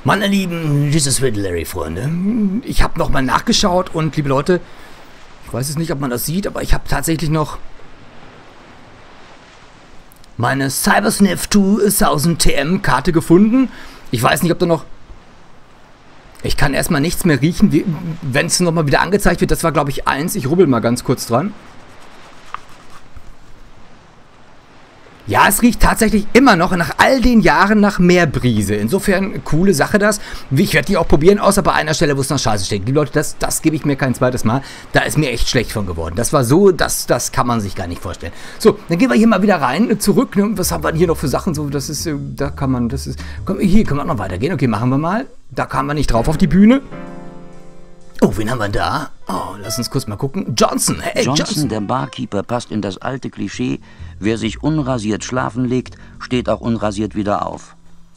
Meine lieben Jesus Larry Freunde, ich habe nochmal nachgeschaut und liebe Leute, ich weiß jetzt nicht, ob man das sieht, aber ich habe tatsächlich noch meine Cybersniff 2000 TM Karte gefunden. Ich weiß nicht, ob da noch... Ich kann erstmal nichts mehr riechen, wenn es nochmal wieder angezeigt wird. Das war, glaube ich, 1. Ich rubbel mal ganz kurz dran. Ja, es riecht tatsächlich immer noch nach all den Jahren nach Meerbrise. Insofern, coole Sache das. Ich werde die auch probieren, außer bei einer Stelle, wo es noch scheiße steht. Die Leute, das gebe ich mir kein zweites Mal. Da ist mir echt schlecht von geworden. Das war so, das kann man sich gar nicht vorstellen. So, dann gehen wir hier mal wieder rein, zurück. Ne? Was haben wir denn hier noch für Sachen? So, das ist, da kann man, das ist... Komm, hier können wir noch weitergehen. Okay, machen wir mal. Da kamen wir nicht drauf auf die Bühne. Oh, wen haben wir da? Oh, lass uns kurz mal gucken. Johnson, hey, Johnson, der Barkeeper, passt in das alte Klischee, wer sich unrasiert schlafen legt, steht auch unrasiert wieder auf.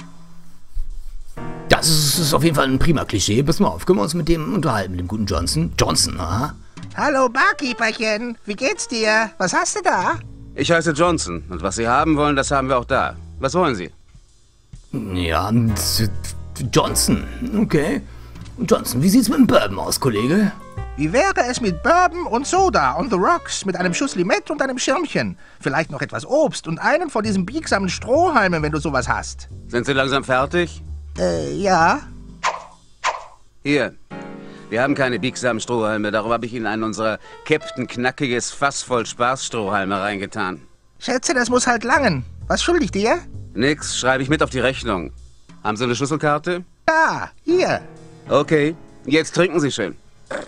Das ist auf jeden Fall ein prima Klischee. Pass mal auf, können wir uns mit dem unterhalten, mit dem guten Johnson. Johnson, aha. Hallo, Barkeeperchen. Wie geht's dir? Was hast du da? Ich heiße Johnson und was Sie haben wollen, das haben wir auch da. Was wollen Sie? Ja, Johnson, okay. Johnson, wie sieht's mit dem Bourbon aus, Kollege? Wie wäre es mit Bourbon und Soda on the rocks, mit einem Schuss Limette und einem Schirmchen? Vielleicht noch etwas Obst und einen von diesen biegsamen Strohhalmen, wenn du sowas hast. Sind Sie langsam fertig? Ja. Hier. Wir haben keine biegsamen Strohhalme, darum habe ich Ihnen einen unserer Captain knackiges Fass voll Spaßstrohhalme reingetan. Schätze, das muss halt langen. Was schuldig dir? Nix, schreibe ich mit auf die Rechnung. Haben Sie eine Schlüsselkarte? Ja, hier. Okay, jetzt trinken Sie schön.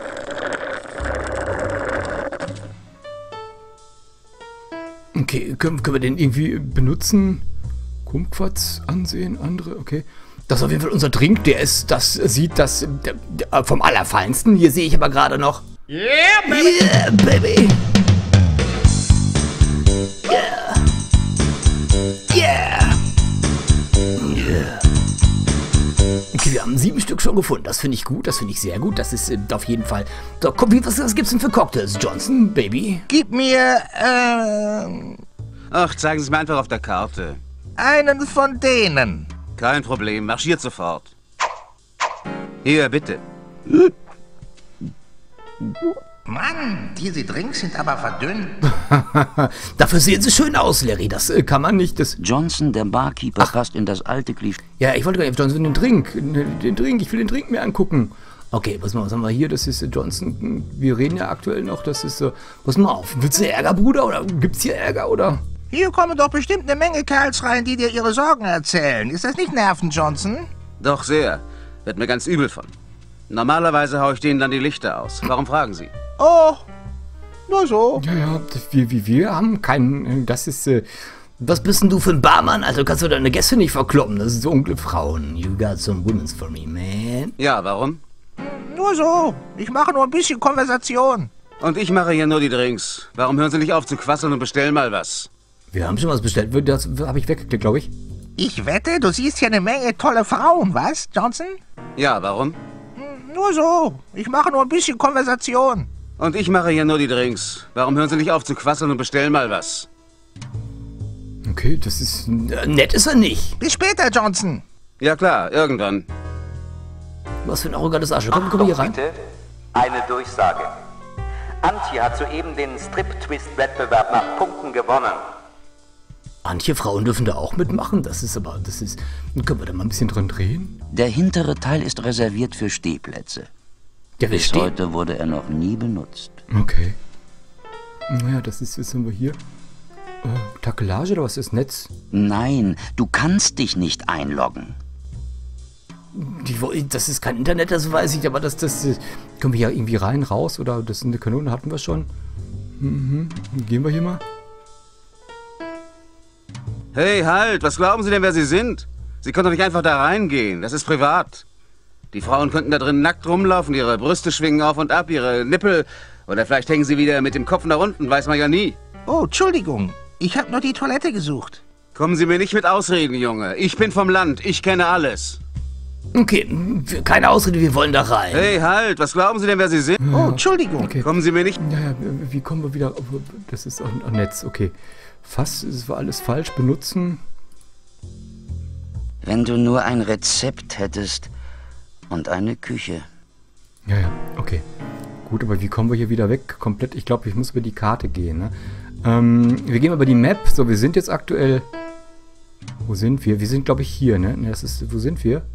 Okay, können wir den irgendwie benutzen? Kumquats ansehen, andere, okay. Das ist auf jeden Fall unser Drink, das sieht das vom Allerfeinsten. Hier sehe ich aber gerade noch... Yeah, baby! Yeah, baby! Yeah! Yeah! Okay, wir haben 7 Stück schon gefunden. Das finde ich gut, das finde ich sehr gut. Das ist auf jeden Fall... So, komm, was gibt's denn für Cocktails, Johnson, Baby? Gib mir, Ach, zeigen Sie es mir einfach auf der Karte. einen von denen. Kein Problem, marschiert sofort. Hier, bitte. Mann, diese Drinks sind aber verdünnt. Dafür sehen sie schön aus, Larry. Das kann man nicht... Johnson, der Barkeeper, passt in das alte Klischee. Ja, ich wollte gar nicht, Johnson, den Drink. Ich will den Drink mir angucken. Okay, pass mal, was haben wir hier? Das ist Johnson. Wir reden ja aktuell noch, das ist so... Pass mal auf, willst du Ärger, Bruder? Oder gibt's hier Ärger, oder? Hier kommen doch bestimmt eine Menge Kerls rein, die dir ihre Sorgen erzählen. Ist das nicht nervend, Johnson? Doch sehr. Wird mir ganz übel von. Normalerweise haue ich denen dann die Lichter aus. Warum fragen Sie? Oh, nur so. Ja, wir haben keinen... Das ist... Was bist denn du für ein Barmann? Also kannst du deine Gäste nicht verkloppen. Das ist so dunkle Frauen. You got some women's for me, man. Ja, warum? Nur so. Ich mache nur ein bisschen Konversation. Und ich mache hier nur die Drinks. Warum hören Sie nicht auf zu quasseln und bestellen mal was? Wir haben schon was bestellt. Das habe ich weggeklickt, glaube ich. Ich wette, du siehst hier eine Menge tolle Frauen, was, Johnson? Ja, warum? Nur so. Ich mache nur ein bisschen Konversation. Und ich mache hier nur die Drinks. Warum hören Sie nicht auf zu quasseln und bestellen mal was? Okay, das ist... nett ist er nicht. Bis später, Johnson. Ja klar, irgendwann. Was für ein arrogantes Asche. Komm hier rein. Bitte, eine Durchsage. Antje hat soeben den Strip-Twist-Wettbewerb nach Punkten gewonnen. Manche Frauen dürfen da auch mitmachen. Das ist... Können wir da mal ein bisschen dran drehen? Der hintere Teil ist reserviert für Stehplätze. Ja, wir Bis stehen. heute wurde er noch nie benutzt. Okay. Naja, das ist... Was haben wir hier? Takelage oder was ist Netz? Nein, du kannst dich nicht einloggen. Das ist kein Internet, das weiß ich, aber das können wir ja irgendwie rein, raus oder das ist eine Kanone, hatten wir schon. Gehen wir hier mal. Hey, halt! Was glauben Sie denn, wer Sie sind? Sie können doch nicht einfach da reingehen. Das ist privat. Die Frauen könnten da drin nackt rumlaufen, ihre Brüste schwingen auf und ab, ihre Nippel. Oder vielleicht hängen sie wieder mit dem Kopf nach unten, weiß man ja nie. Oh, Entschuldigung. Ich habe nur die Toilette gesucht. Kommen Sie mir nicht mit Ausreden, Junge. Ich bin vom Land, ich kenne alles. Okay, keine Ausrede, wir wollen da rein. Hey, halt! Was glauben Sie denn, wer Sie sind? Oh, Entschuldigung. Okay. Kommen Sie mir nicht... Ja, wie kommen wir wieder... Das ist ein Netz, okay. Fast, es war alles falsch. Benutzen. Wenn du nur ein Rezept hättest und eine Küche. Ja, ja, okay. Gut, aber wie kommen wir hier wieder weg? Komplett, ich glaube, ich muss über die Karte gehen, ne? Wir gehen über die Map. So, wir sind jetzt aktuell... Wo sind wir? Wir sind, glaube ich, hier, ne? Das ist... Wo sind wir?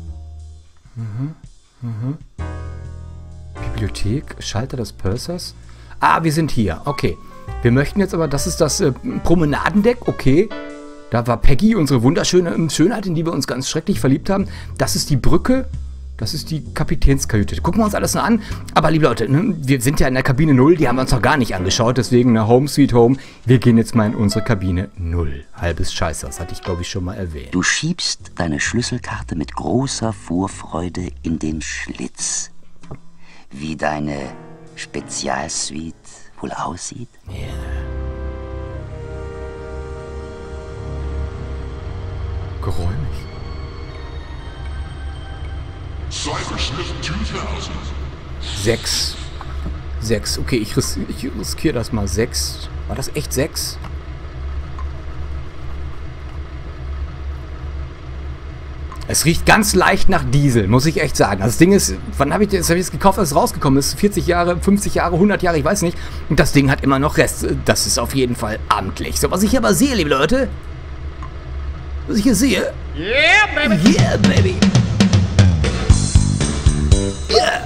Bibliothek, Schalter des Pursers. Ah, wir sind hier. Okay. Wir möchten jetzt aber... Das ist das Promenadendeck. Okay. Da war Peggy, unsere wunderschöne Schönheit, in die wir uns ganz schrecklich verliebt haben. Das ist die Brücke. Das ist die Kapitänskajüte. Gucken wir uns alles noch an. Aber, liebe Leute, ne, wir sind ja in der Kabine 0. Die haben wir uns noch gar nicht angeschaut. Deswegen eine Home Sweet Home. Wir gehen jetzt mal in unsere Kabine 0. Halbes Scheiße. Das hatte ich, glaube ich, schon mal erwähnt. Du schiebst deine Schlüsselkarte mit großer Vorfreude in den Schlitz. Wie deine Spezialsuite wohl aussieht? Ja. Geräumig. Cybersmith 2000. 6. 6. Okay, ich riskiere das mal. 6. War das echt 6? Es riecht ganz leicht nach Diesel, muss ich echt sagen. Also das Ding ist, wann habe ich das gekauft, als es rausgekommen ist? 40 Jahre, 50 Jahre, 100 Jahre, ich weiß nicht. Und das Ding hat immer noch Rest. Das ist auf jeden Fall amtlich. So, was ich aber sehe, liebe Leute. Was ich hier sehe. Yeah, baby! Yeah, baby! Yeah!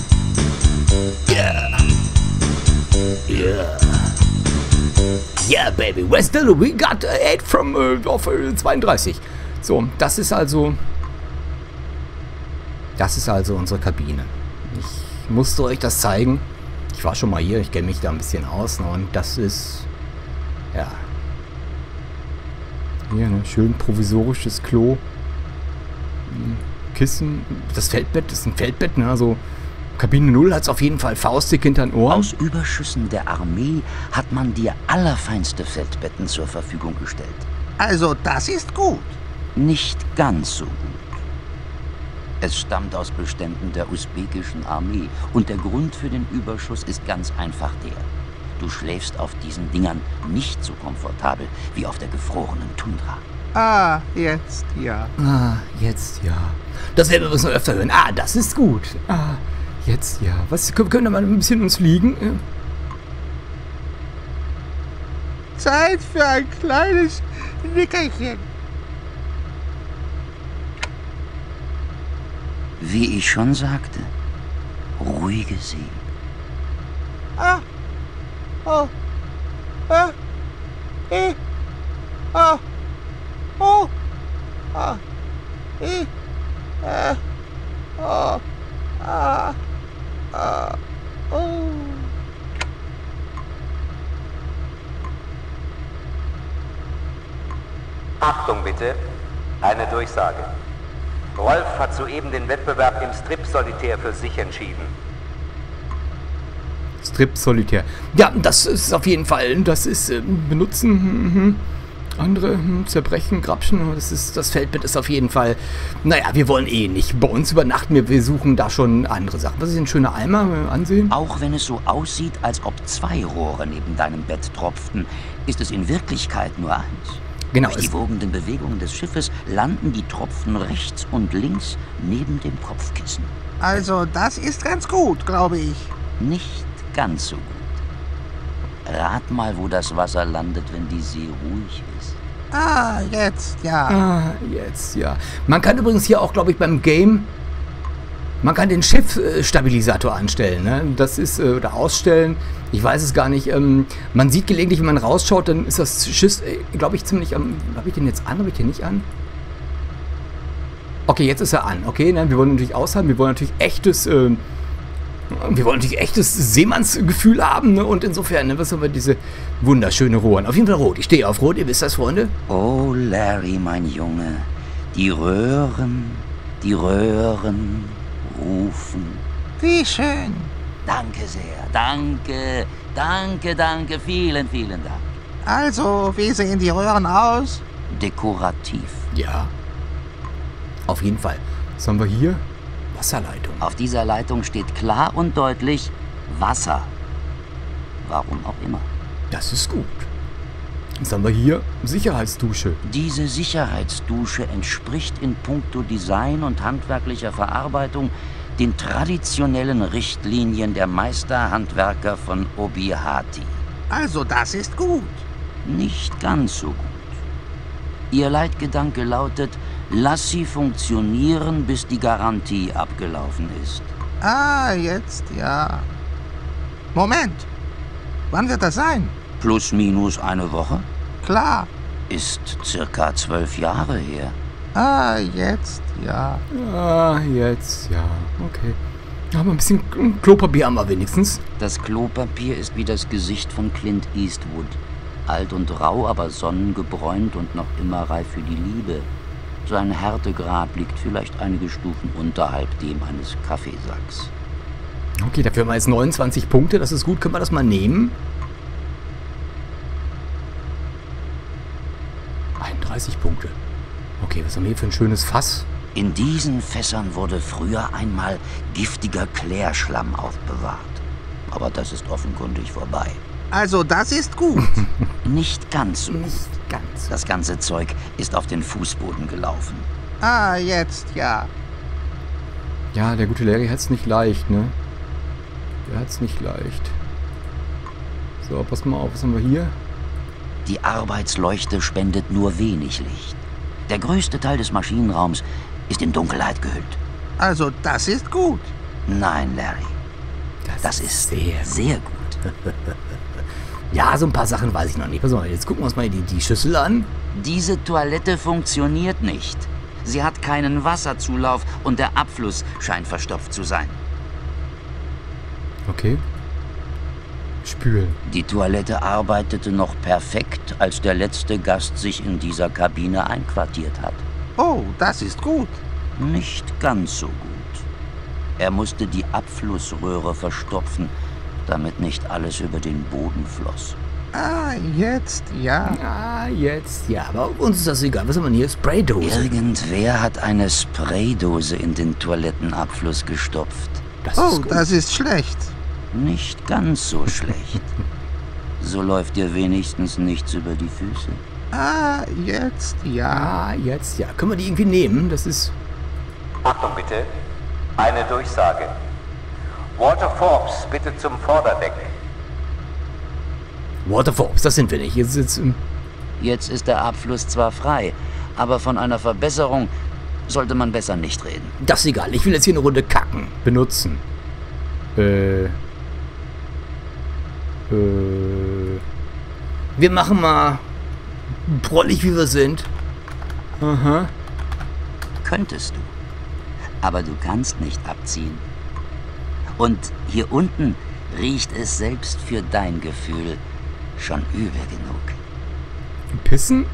Yeah! Yeah! Yeah, baby! Where's Dildo? We got 8 from 32. So, das ist also unsere Kabine. Ich musste euch das zeigen. Ich war schon mal hier, ich kenne mich da ein bisschen aus. Ne, und das ist, ja, hier ein schön provisorisches Klo. Kissen, das Feldbett, das ist ein Feldbett, ne, also Kabine 0 hat es auf jeden Fall faustdick hinter den Ohren. Aus Überschüssen der Armee hat man dir allerfeinste Feldbetten zur Verfügung gestellt. Also, das ist gut. Nicht ganz so gut. Es stammt aus Beständen der usbekischen Armee und der Grund für den Überschuss ist ganz einfach der. Du schläfst auf diesen Dingern nicht so komfortabel wie auf der gefrorenen Tundra. Ah, jetzt ja. Ah, jetzt ja. Das werden wir uns noch öfter hören. Ah, das ist gut. Ah, jetzt ja. Was, können wir mal ein bisschen uns liegen? Zeit für ein kleines Nickerchen. Wie ich schon sagte, ruhige See. Ah. Oh. Ah. Ah. Oh. Ah. Oh. Ah. Ah. Oh. Achtung bitte, eine Durchsage. Rolf hat soeben den Wettbewerb im Strip-Solitär für sich entschieden. Strip-Solitär. Ja, das ist auf jeden Fall, das ist benutzen, andere zerbrechen, grapschen, das Feldbett ist auf jeden Fall, naja, wir wollen eh nicht bei uns übernachten, wir suchen da schon andere Sachen. Was ist ein schöner Eimer, ansehen? Auch wenn es so aussieht, als ob 2 Rohre neben deinem Bett tropften, ist es in Wirklichkeit nur 1. Genau. Durch die wogenden Bewegungen des Schiffes landen die Tropfen rechts und links neben dem Kopfkissen. Also, das ist ganz gut, glaube ich. Nicht ganz so gut. Rat mal, wo das Wasser landet, wenn die See ruhig ist. Ah, jetzt ja. Ah, jetzt ja. Man kann übrigens hier auch, glaube ich, beim Game, man kann den Schiffsstabilisator anstellen, ne? Das ist, oder ausstellen, ich weiß es gar nicht. Man sieht gelegentlich, wenn man rausschaut, dann ist das Schiff, glaube ich, ziemlich habe ich den jetzt an, habe ich den nicht an? Okay, jetzt ist er an. Okay, nein, wir wollen natürlich aushalten, wir wollen natürlich echtes Seemannsgefühl haben, ne? Und insofern, ne, was haben wir diese wunderschöne Rohren. Auf jeden Fall rot. Ich stehe auf rot, ihr wisst das, Freunde. Oh, Larry, mein Junge, die Röhren rufen. Wie schön. Danke sehr, danke, vielen Dank. Also, wie sehen die Röhren aus? Dekorativ. Ja. Auf jeden Fall. Was haben wir hier? Wasserleitung. Auf dieser Leitung steht klar und deutlich Wasser. Warum auch immer. Das ist gut. Was haben wir hier? Sicherheitsdusche. Diese Sicherheitsdusche entspricht in puncto Design und handwerklicher Verarbeitung den traditionellen Richtlinien der Meisterhandwerker von Obihati. Also, das ist gut. Nicht ganz so gut. Ihr Leitgedanke lautet, lass sie funktionieren, bis die Garantie abgelaufen ist. Ah, jetzt ja. Moment. Wann wird das sein? Plus minus eine Woche? Klar. Ist circa 12 Jahre her. Ah, jetzt ja. Ah, jetzt, ja, okay. Aber ein bisschen Klopapier haben wir wenigstens. Das Klopapier ist wie das Gesicht von Clint Eastwood. Alt und rau, aber sonnengebräunt und noch immer reif für die Liebe. Sein Härtegrad liegt vielleicht einige Stufen unterhalb dem eines Kaffeesacks. Okay, dafür haben wir jetzt 29 Punkte, das ist gut. Können wir das mal nehmen? 31 Punkte. Okay, was haben wir hier für ein schönes Fass? In diesen Fässern wurde früher einmal giftiger Klärschlamm aufbewahrt. Aber das ist offenkundig vorbei. Also, das ist gut. Nicht ganz so. Nicht ganz. Das ganze Zeug ist auf den Fußboden gelaufen. Ah, jetzt ja. Ja, der gute Larry hat es nicht leicht, ne? Der hat es nicht leicht. So, pass mal auf, was haben wir hier? Die Arbeitsleuchte spendet nur wenig Licht. Der größte Teil des Maschinenraums ist in Dunkelheit gehüllt. Also, das ist gut. Nein, Larry, das ist sehr gut. Ja, so ein paar Sachen weiß ich noch nicht. Pass mal, jetzt gucken wir uns mal die Schüssel an. Diese Toilette funktioniert nicht. Sie hat keinen Wasserzulauf und der Abfluss scheint verstopft zu sein. Okay. Spülen. Die Toilette arbeitete noch perfekt, als der letzte Gast sich in dieser Kabine einquartiert hat. Oh, das ist gut. Nicht ganz so gut. Er musste die Abflussröhre verstopfen, damit nicht alles über den Boden floss. Ah, jetzt ja. Ah, jetzt, ja, aber uns ist das egal. Was haben wir denn hier? Spraydose. Irgendwer hat eine Spraydose in den Toilettenabfluss gestopft. Das Oh, ist gut. das ist schlecht. Nicht ganz so schlecht. So läuft dir wenigstens nichts über die Füße. Ah, jetzt ja. Ah, jetzt, ja. Können wir die irgendwie nehmen? Das ist... Achtung bitte, eine Durchsage. Walter Forbes, bitte zum Vorderdeck. Walter Forbes, das sind wir nicht. Jetzt ist der Abfluss zwar frei, aber von einer Verbesserung sollte man besser nicht reden. Das ist egal. Ich will jetzt hier eine Runde kacken. Benutzen. Wir machen mal prollig, wie wir sind. Aha. Könntest du. Aber du kannst nicht abziehen. Und hier unten riecht es selbst für dein Gefühl schon übel genug. Pissen?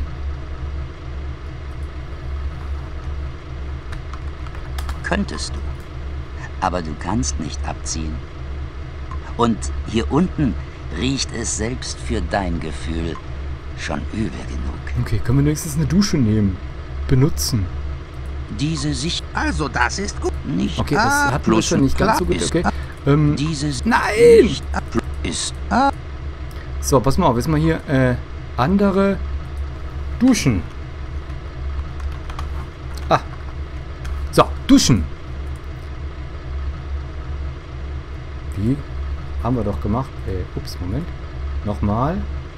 Könntest du. Aber du kannst nicht abziehen. Und hier unten riecht es selbst für dein Gefühl schon übel genug. Okay, können wir wenigstens eine Dusche nehmen? Benutzen. Diese Sicht Also, das ist gut. nicht. Okay, das hat plus schon nicht ganz so gut. ist- Okay. Diese Nein! Sicht ist So, pass mal auf. Jetzt mal hier andere Duschen. Ah. So, Duschen. Wie? Haben wir doch gemacht. Ups, Moment. Nochmal.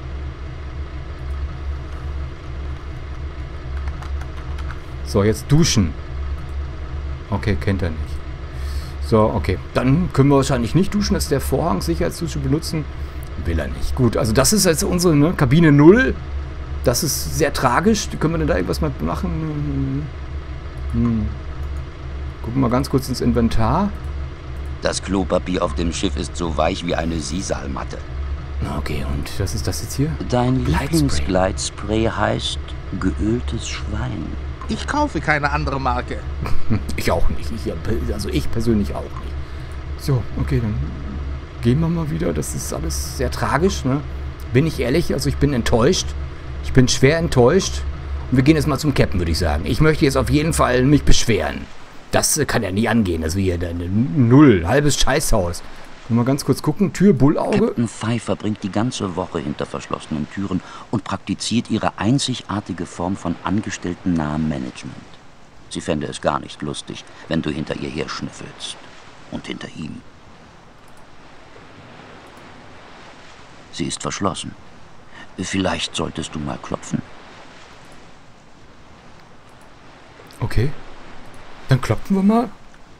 So, jetzt duschen. Okay, kennt er nicht. So, okay. Dann können wir wahrscheinlich nicht duschen, dass der Vorhang Sicherheitsdusche benutzen. Will er nicht. Gut, also das ist jetzt unsere Kabine 0. Das ist sehr tragisch. Können wir denn da irgendwas mal machen? Gucken wir mal ganz kurz ins Inventar. Das Klopapier auf dem Schiff ist so weich wie eine Sisalmatte. Okay, und was ist das jetzt hier? Dein Gleitspray. Lieblingsgleitspray heißt geöltes Schwein. Ich kaufe keine andere Marke. Ich auch nicht. Ich persönlich auch nicht. So, okay, dann gehen wir mal wieder. Das ist alles sehr tragisch, ne? Bin ich ehrlich, also ich bin enttäuscht. Ich bin schwer enttäuscht. Und wir gehen jetzt mal zum Captain, würde ich sagen. Ich möchte jetzt auf jeden Fall mich beschweren. Das kann ja nie angehen. Also hier eine 0, halbes Scheißhaus. Mal ganz kurz gucken. Tür, Bullauge. Captain Pfeiffer bringt die ganze Woche hinter verschlossenen Türen und praktiziert ihre einzigartige Form von angestellten-nahem Management. Sie fände es gar nicht lustig, wenn du hinter ihr her schnüffelst. Und hinter ihm. Sie ist verschlossen. Vielleicht solltest du mal klopfen. Okay. Dann klopfen wir mal.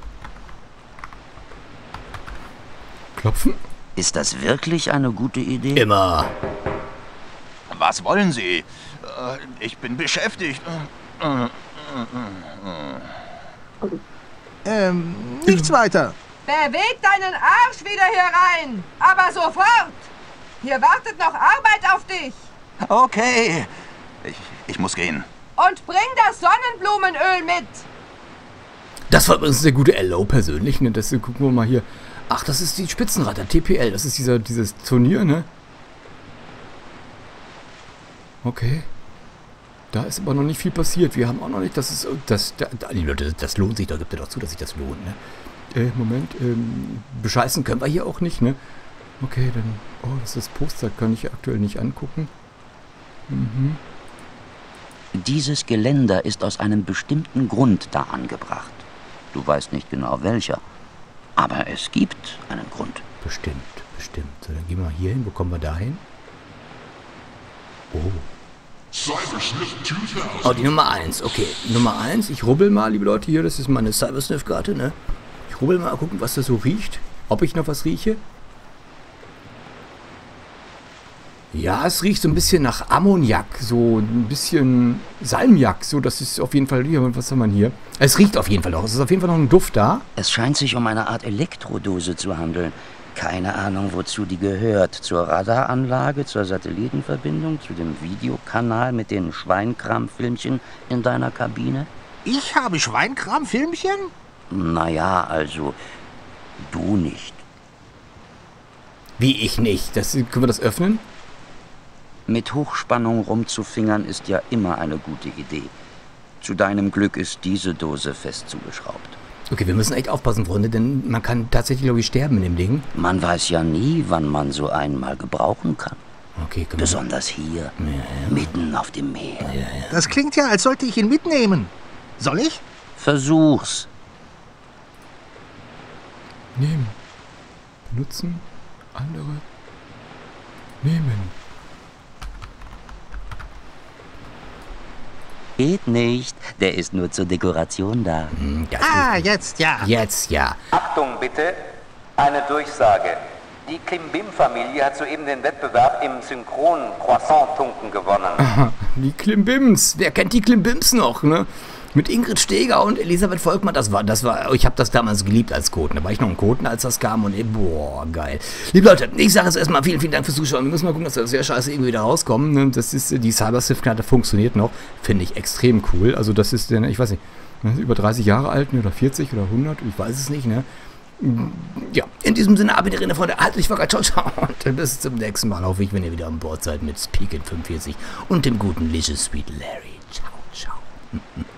Klopfen? Ist das wirklich eine gute Idee? Immer. Was wollen Sie? Ich bin beschäftigt. Nichts weiter. Beweg deinen Arsch wieder hier rein! Aber sofort! Hier wartet noch Arbeit auf dich! Okay. Ich muss gehen. Und bring das Sonnenblumenöl mit! Das war übrigens der gute LO persönlich, ne? Das gucken wir mal hier. Ach, das ist die Spitzenreiter, TPL. Das ist dieses Turnier, ne? Okay. Da ist aber noch nicht viel passiert. Wir haben auch noch nicht, das lohnt sich, da gibt er doch zu, dass sich das lohnt, ne? Moment, bescheißen können wir hier auch nicht, ne? Okay, dann, oh, das ist das Poster, kann ich aktuell nicht angucken. Mhm. Dieses Geländer ist aus einem bestimmten Grund da angebracht. Du weißt nicht genau welcher, aber es gibt einen Grund. Bestimmt. So, dann gehen wir mal hier hin. Wo kommen wir da hin? Oh. Cybersniff 2000. Oh, die Nummer 1. Okay, Nummer 1. Ich rubbel mal, liebe Leute, hier. Das ist meine Cybersniff-Karte, ne? Ich rubbel mal, gucken, was das so riecht. Ob ich noch was rieche. Ja, es riecht so ein bisschen nach Ammoniak. So ein bisschen Salmiak. So, das ist auf jeden Fall hier. Was haben wir hier? Es riecht auf jeden Fall noch. Es ist auf jeden Fall noch ein Duft da. Es scheint sich um eine Art Elektrodose zu handeln. Keine Ahnung, wozu die gehört. Zur Radaranlage, zur Satellitenverbindung, zu dem Videokanal mit den Schweinkram-Filmchen in deiner Kabine? Ich habe Schweinkram-Filmchen? Naja, also, du nicht. Wie ich nicht. Können wir das öffnen? Mit Hochspannung rumzufingern ist ja immer eine gute Idee. Zu deinem Glück ist diese Dose fest zugeschraubt. Okay, wir müssen echt aufpassen, Freunde, denn man kann tatsächlich, glaube ich, sterben in dem Ding. Man weiß ja nie, wann man so einen mal gebrauchen kann. Okay, können wir... Besonders hier, mitten auf dem Meer. Das klingt ja, als sollte ich ihn mitnehmen. Soll ich? Versuch's. Nehmen. Benutzen. Andere. Nehmen. Geht nicht. Der ist nur zur Dekoration da. Jetzt ja. Jetzt ja. Achtung bitte, eine Durchsage. Die Klimbim-Familie hat soeben den Wettbewerb im Synchron-Croissant-Tunken gewonnen. Die Klimbims. Wer kennt die Klimbims noch, ne? Mit Ingrid Steger und Elisabeth Volkmann, ich habe das damals geliebt als Koten. Da war ich noch ein Koten, als das kam und boah, geil. Liebe Leute, ich sage jetzt erstmal vielen Dank fürs Zuschauen. Wir müssen mal gucken, dass wir aus der Scheiße irgendwie wieder rauskommen. Ne? Das ist, die Cybersniff-Karte funktioniert noch. Finde ich extrem cool. Also das ist, ich weiß nicht, über 30 Jahre alt, ne? Oder 40 oder 100, ich weiß es nicht, ne? Ja, in diesem Sinne, Abituriente Freunde, haltet euch wacker, ciao, und bis zum nächsten Mal. Hoffe ich, wenn ihr wieder an Bord seid mit Speakin 45 und dem guten Licious Sweet Larry. Ciao, ciao.